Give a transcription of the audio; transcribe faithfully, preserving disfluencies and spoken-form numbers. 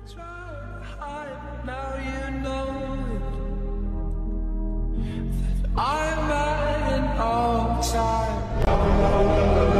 Now you know that I'm at an all-time low.